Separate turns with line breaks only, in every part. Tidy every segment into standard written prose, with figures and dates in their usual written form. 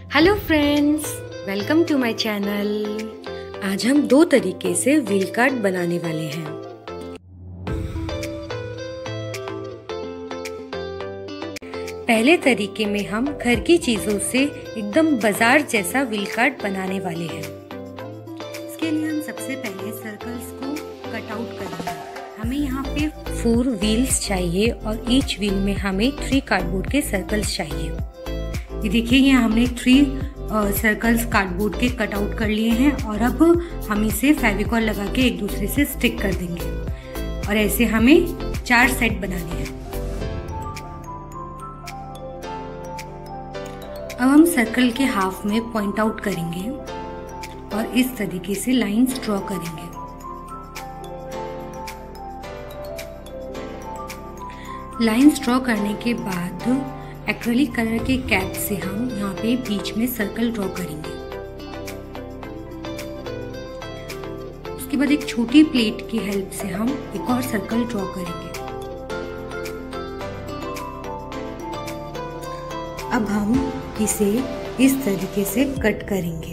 Hello friends, welcome to my channel. आज हम दो तरीके से व्हील कार्ट बनाने वाले हैं। पहले तरीके में हम घर की चीजों से एकदम बाजार जैसा व्हील कार्ट बनाने वाले हैं। इसके लिए हम सबसे पहले सर्कल्स को कट आउट करेंगे। हमें यहाँ पे 4 व्हील्स चाहिए और ईच व्हील में हमें 3 कार्डबोर्ड के सर्कल्स चाहिए। ये देखिए, ये हमने 3 सर्कल्स कार्डबोर्ड के कट आउट कर लिए हैं और अब हम इसे फेविकॉल लगा के एक दूसरे से स्टिक कर देंगे और ऐसे हमें 4 सेट बनाने हैं। अब हम सर्कल के हाफ में पॉइंट आउट करेंगे और इस तरीके से लाइंस ड्रॉ करेंगे। लाइंस ड्रॉ करने के बाद एक्रेलिक कलर के कैप से हम यहाँ पे बीच में सर्कल ड्रॉ करेंगे। उसके बाद एक छोटी प्लेट की हेल्प से हम एक और सर्कल ड्रॉ करेंगे। अब हम इसे इस तरीके से कट करेंगे।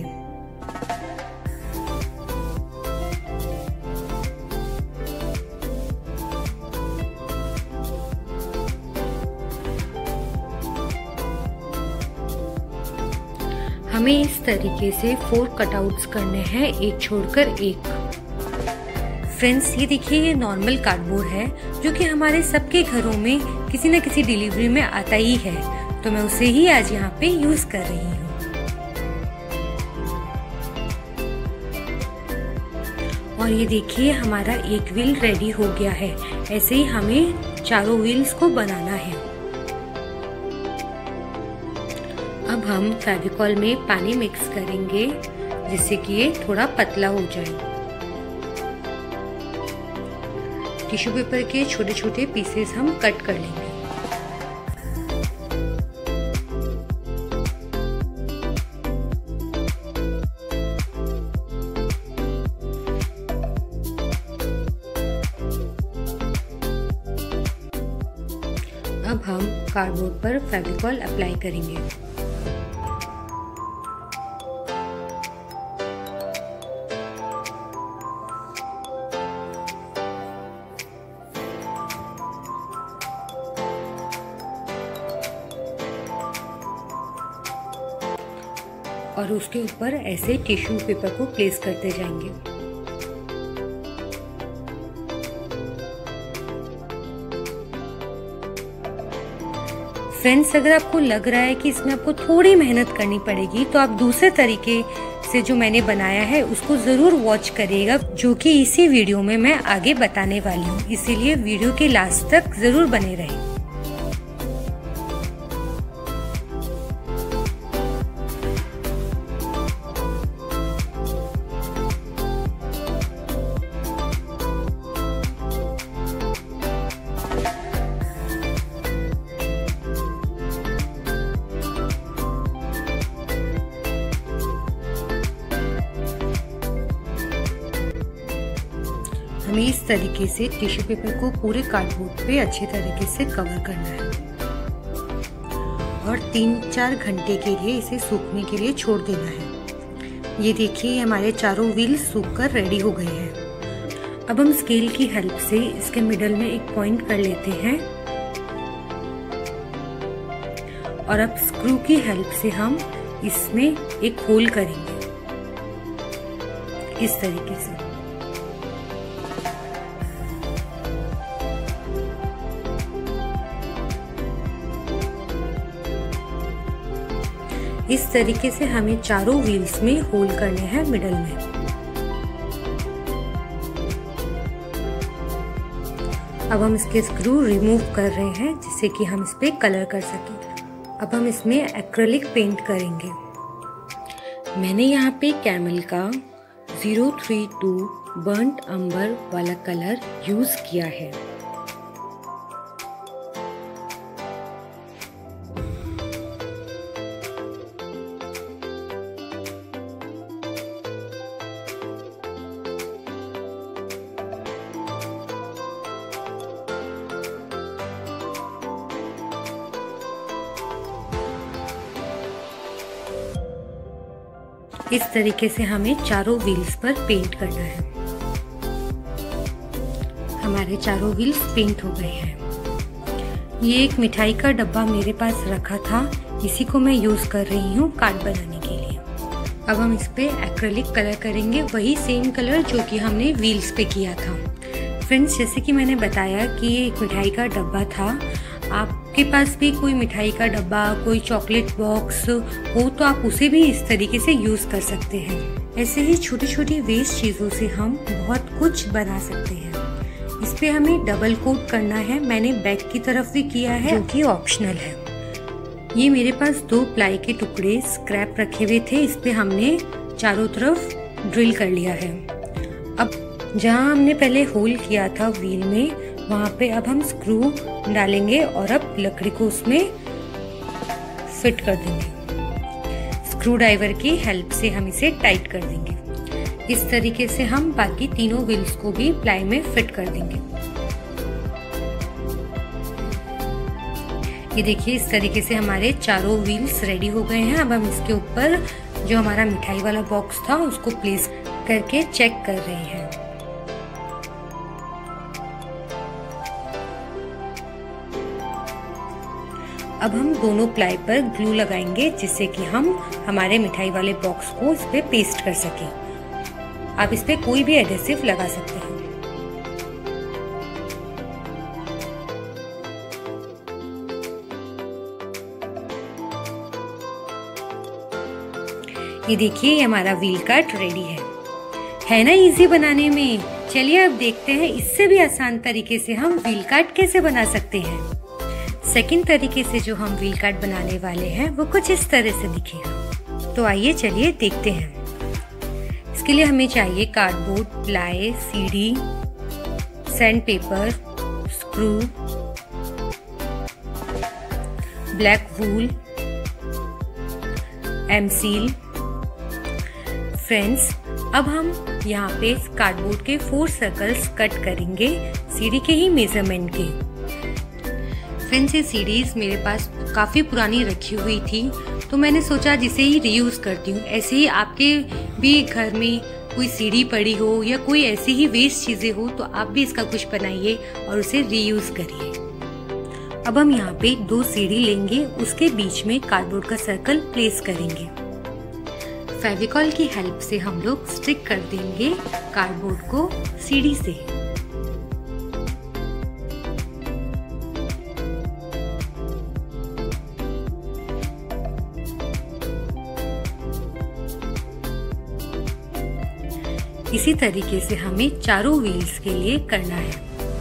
हमें इस तरीके से 4 कटआउट्स करने हैं, एक छोड़कर एक। फ्रेंड्स, ये देखिए, ये नॉर्मल कार्डबोर्ड है जो कि हमारे सबके घरों में किसी न किसी डिलीवरी में आता ही है, तो मैं उसे ही आज यहाँ पे यूज कर रही हूँ। और ये देखिए, हमारा एक व्हील रेडी हो गया है। ऐसे ही हमें चारों व्हील्स को बनाना है। अब हम फेविकॉल में पानी मिक्स करेंगे जिससे कि ये थोड़ा पतला हो जाए। टिश्यू पेपर के छोटे छोटे पीसेस हम कट कर लेंगे। अब हम कार्डबोर्ड पर फेविकॉल अप्लाई करेंगे। और उसके ऊपर ऐसे टिश्यू पेपर को प्लेस करते जाएंगे। फ्रेंड्स, अगर आपको लग रहा है कि इसमें आपको थोड़ी मेहनत करनी पड़ेगी तो आप दूसरे तरीके से जो मैंने बनाया है उसको जरूर वॉच करिएगा, जो कि इसी वीडियो में मैं आगे बताने वाली हूँ। इसीलिए वीडियो के लास्ट तक जरूर बने रहें। हमें इस तरीके से टिश्यू पेपर को पूरे कार्डबोर्ड पे अच्छे तरीके से कवर करना है और 3-4 घंटे के लिए इसे सूखने के लिए छोड़ देना है। ये देखिए, हमारे चारों व्हील सूखकर रेडी हो गए हैं। अब हम स्केल की हेल्प से इसके मिडल में एक पॉइंट कर लेते हैं और अब स्क्रू की हेल्प से हम इसमें एक होल करेंगे इस तरीके से। इस तरीके से हमें चारों व्हील्स में होल करने हैं मिडल में। अब हम इसके स्क्रू रिमूव कर रहे हैं जिससे कि हम इस पे कलर कर सकें। अब हम इसमें एक्रेलिक पेंट करेंगे। मैंने यहाँ पे कैमल का 032 बर्न्ट अंबर वाला कलर यूज किया है। इस तरीके से हमें चारों व्हील्स पर पेंट करना है। हमारे चारों व्हील्स पेंट हो गए हैं। ये एक मिठाई का डब्बा मेरे पास रखा था, इसी को मैं यूज कर रही हूँ कार्ड बनाने के लिए। अब हम इस पे एक्रेलिक कलर करेंगे, वही सेम कलर जो कि हमने व्हील्स पे किया था। फ्रेंड्स, जैसे कि मैंने बताया कि ये एक मिठाई का डब्बा था, आपके पास भी कोई मिठाई का डब्बा, कोई चॉकलेट बॉक्स हो तो आप उसे भी इस तरीके से यूज कर सकते हैं। ऐसे ही छोटी छोटी वेस्ट चीजों से हम बहुत कुछ बना सकते हैं। इस पे हमें डबल कोट करना है, मैंने बैक की तरफ भी किया है जो कि ऑप्शनल है। ये मेरे पास 2 प्लाई के टुकड़े स्क्रैप रखे हुए थे, इस पे हमने चारों तरफ ड्रिल कर लिया है। अब जहाँ हमने पहले होल किया था व्हील में, वहाँ पे अब हम स्क्रू डालेंगे और अब लकड़ी को उसमें फिट कर देंगे। स्क्रू ड्राइवर की हेल्प से हम इसे टाइट कर देंगे। इस तरीके से हम बाकी तीनों व्हील्स को भी प्लाई में फिट कर देंगे। ये देखिए, इस तरीके से हमारे चारों व्हील्स रेडी हो गए हैं। अब हम इसके ऊपर जो हमारा मिठाई वाला बॉक्स था उसको प्लेस करके चेक कर रहे हैं। अब हम दोनों प्लाई पर ग्लू लगाएंगे जिससे कि हम हमारे मिठाई वाले बॉक्स को इस पे पेस्ट कर सकें। आप इस पे कोई भी एडेसिव लगा सकते हैं। ये देखिए, ये हमारा व्हील कार्ट रेडी है ना इजी बनाने में। चलिए अब देखते हैं इससे भी आसान तरीके से हम व्हील कार्ट कैसे बना सकते हैं। सेकंड तरीके से जो हम व्हील कार्ट बनाने वाले हैं वो कुछ इस तरह से दिखेगा। तो आइए चलिए देखते हैं। इसके लिए हमें चाहिए cardboard, ply, CD, sand paper, screw, black wool, M seal. Friends, अब हम यहाँ पे कार्डबोर्ड के 4 सर्कल्स कट करेंगे सीडी के ही मेजरमेंट के। फ्रेंड्स, ये सीडीज मेरे पास काफ़ी पुरानी रखी हुई थी तो मैंने सोचा जिसे ही रीयूज़ करती हूँ। ऐसे ही आपके भी घर में कोई सीडी पड़ी हो या कोई ऐसी ही वेस्ट चीज़ें हो तो आप भी इसका कुछ बनाइए और उसे रीयूज़ करिए। अब हम यहाँ पे 2 सीडी लेंगे, उसके बीच में कार्डबोर्ड का सर्कल प्लेस करेंगे। फेविकॉल की हेल्प से हम लोग स्टिक कर देंगे कार्डबोर्ड को सीडी से। इसी तरीके से हमें चारों व्हील्स के लिए करना है।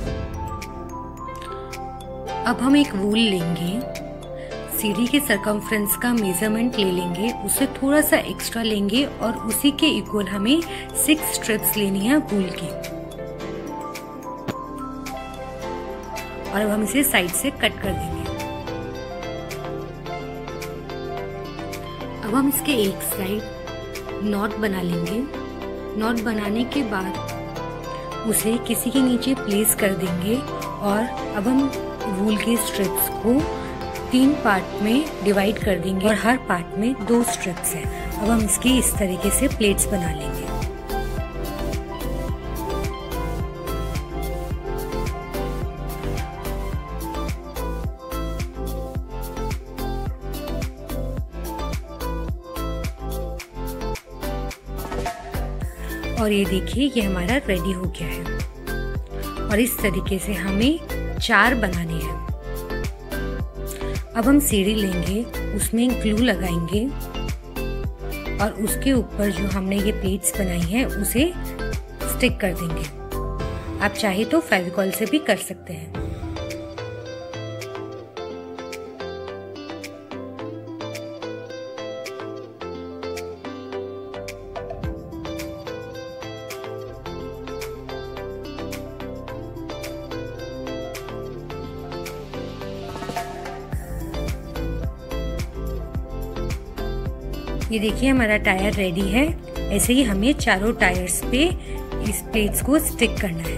अब हम एक वूल लेंगे, सीढ़ी के सरकमफ्रेंस का मेजरमेंट ले लेंगे, उससे थोड़ा सा एक्स्ट्रा लेंगे और उसी के इक्वल हमें 6 स्ट्रिप्स लेनी है वूल की। और अब हम इसे साइड से कट कर देंगे। अब हम इसके एक साइड नॉट बना लेंगे। नॉट बनाने के बाद उसे किसी के नीचे प्लेस कर देंगे और अब हम वूल के स्ट्रिप्स को 3 पार्ट में डिवाइड कर देंगे और हर पार्ट में 2 स्ट्रिप्स हैं। अब हम इसकी इस तरीके से प्लेट्स बना लेंगे। और ये देखिए, ये हमारा रेडी हो गया है और इस तरीके से हमें 4 बनाने हैं। अब हम सीढ़ी लेंगे, उसमें ग्लू लगाएंगे और उसके ऊपर जो हमने ये प्लेट्स बनाई हैं उसे स्टिक कर देंगे। आप चाहे तो फेविकॉल से भी कर सकते हैं। ये देखिए, हमारा टायर रेडी है। ऐसे ही हमें चारों टायर्स पे इस प्लेट्स को स्टिक करना है।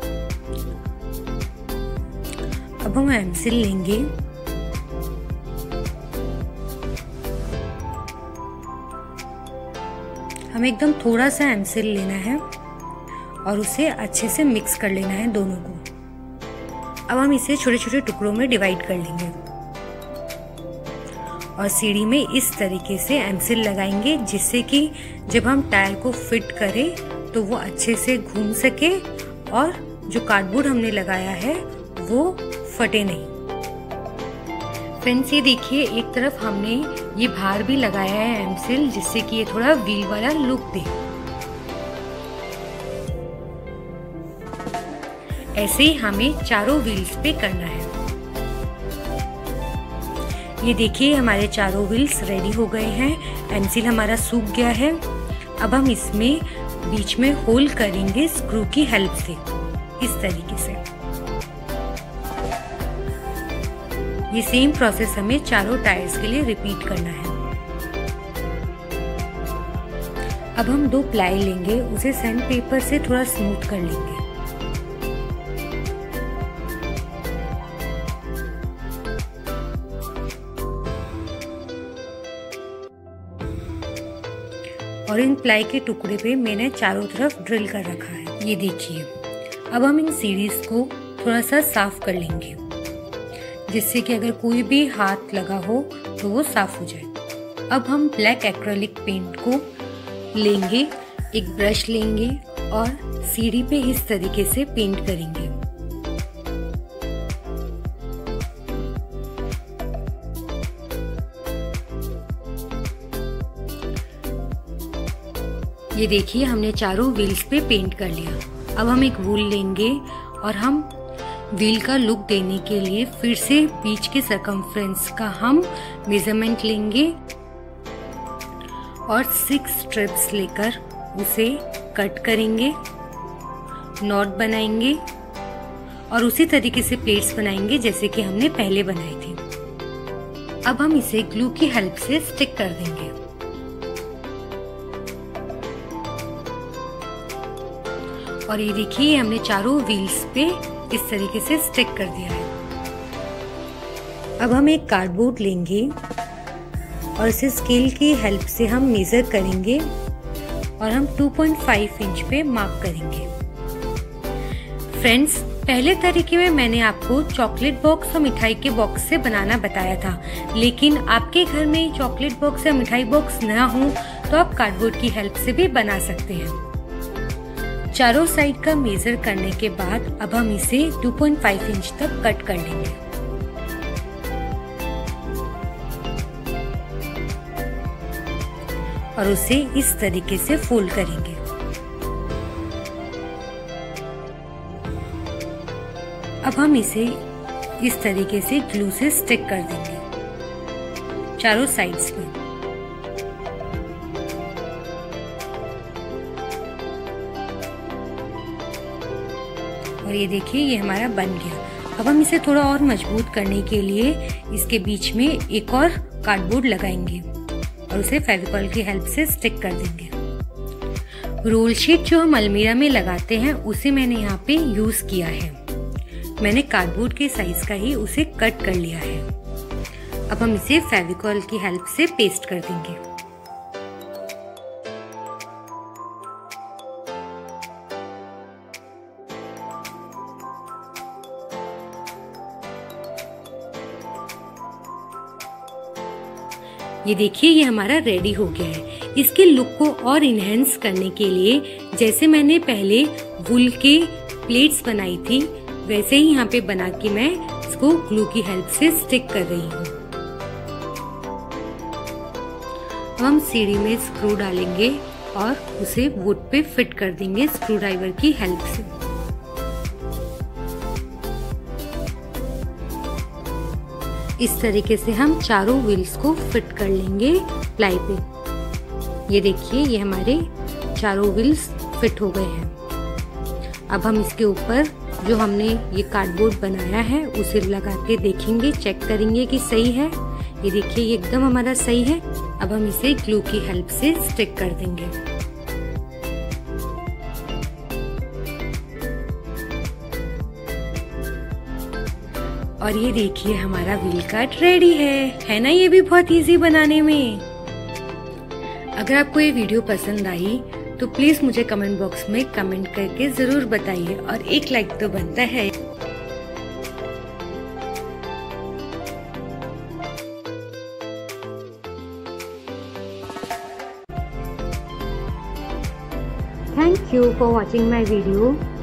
अब हम एमसील लेंगे, हमें एकदम थोड़ा सा एमसिल लेना है और उसे अच्छे से मिक्स कर लेना है दोनों को। अब हम इसे छोटे छोटे टुकड़ों में डिवाइड कर लेंगे और सीढ़ी में इस तरीके से एमसिल लगाएंगे, जिससे कि जब हम टायर को फिट करें तो वो अच्छे से घूम सके और जो कार्डबोर्ड हमने लगाया है वो फटे नहीं। फ्रेंड्स, ये देखिए, एक तरफ हमने ये बाहर भी लगाया है एमसिल, जिससे कि ये थोड़ा व्हील वाला लुक दे। ऐसे ही हमें चारों व्हील्स पे करना है। ये देखिए, हमारे चारों व्हील्स रेडी हो गए हैं। एमसिल हमारा सूख गया है। अब हम इसमें बीच में होल करेंगे स्क्रू की हेल्प से, इस तरीके से। ये सेम प्रोसेस हमें चारों टायर्स के लिए रिपीट करना है। अब हम 2 प्लाई लेंगे, उसे सैंड पेपर से थोड़ा स्मूथ कर लेंगे। और इन प्लाई के टुकड़े पे मैंने चारों तरफ ड्रिल कर रखा है। ये देखिए, अब हम इन सीढ़ीज को थोड़ा सा साफ कर लेंगे, जिससे कि अगर कोई भी हाथ लगा हो तो वो साफ हो जाए। अब हम ब्लैक एक्रेलिक पेंट को लेंगे, एक ब्रश लेंगे और सीढ़ी पे इस तरीके से पेंट करेंगे। ये देखिए, हमने चारों व्हील्स पे पेंट कर लिया। अब हम एक वूल लेंगे और हम व्हील का लुक देने के लिए फिर से बीच के सर्कमफ्रेंस का हम मेजरमेंट लेंगे और 6 स्ट्रिप्स लेकर उसे कट करेंगे, नॉट बनाएंगे और उसी तरीके से प्लेट्स बनाएंगे जैसे कि हमने पहले बनाए थे। अब हम इसे ग्लू की हेल्प से स्टिक कर देंगे। और ये देखिए, हमने चारों व्हील्स पे इस तरीके से स्टिक कर दिया है। अब हम एक कार्डबोर्ड लेंगे और इसे स्केल की हेल्प से हम मेजर करेंगे और हम 2.5 इंच पे मार्क करेंगे। फ्रेंड्स, पहले तरीके में मैंने आपको चॉकलेट बॉक्स और मिठाई के बॉक्स से बनाना बताया था, लेकिन आपके घर में चॉकलेट बॉक्स या मिठाई बॉक्स न हो तो आप कार्डबोर्ड की हेल्प से भी बना सकते हैं। चारों साइड का मेजर करने के बाद अब हम इसे 2.5 इंच तक कट कर लेंगे। और उसे इस तरीके से फोल्ड करेंगे। अब हम इसे इस तरीके से ग्लू से स्टिक कर देंगे चारों साइड्स में। और ये देखिए, ये हमारा बन गया। अब हम इसे थोड़ा और मजबूत करने के लिए इसके बीच में एक और कार्डबोर्ड लगाएंगे और उसे फेविकॉल की हेल्प से स्टिक कर देंगे। रोल शीट जो हम अलमीरा में लगाते हैं उसे मैंने यहाँ पे यूज किया है। मैंने कार्डबोर्ड के साइज का ही उसे कट कर लिया है। अब हम इसे फेविकॉल की हेल्प से पेस्ट कर देंगे। ये देखिए, ये हमारा रेडी हो गया है। इसके लुक को और इनहेंस करने के लिए जैसे मैंने पहले वूल के प्लेट्स बनाई थी वैसे ही यहाँ पे बना के मैं इसको ग्लू की हेल्प से स्टिक कर रही हूँ। अब हम सीढ़ी में स्क्रू डालेंगे और उसे वुड पे फिट कर देंगे स्क्रू ड्राइवर की हेल्प से। इस तरीके से हम चारों व्हील्स को फिट कर लेंगे प्लाई पे। ये देखिए, ये हमारे चारों व्हील्स फिट हो गए हैं। अब हम इसके ऊपर जो हमने ये कार्डबोर्ड बनाया है उसे लगा के देखेंगे, चेक करेंगे कि सही है। ये देखिए, ये एकदम हमारा सही है। अब हम इसे ग्लू की हेल्प से स्टिक कर देंगे। और ये देखिए, हमारा व्हील कार्ट रेडी है ना? ये भी बहुत इजी बनाने में। अगर आपको ये वीडियो पसंद आई तो प्लीज मुझे कमेंट बॉक्स में कमेंट करके जरूर बताइए और एक लाइक तो बनता है। Thank you for watching my video.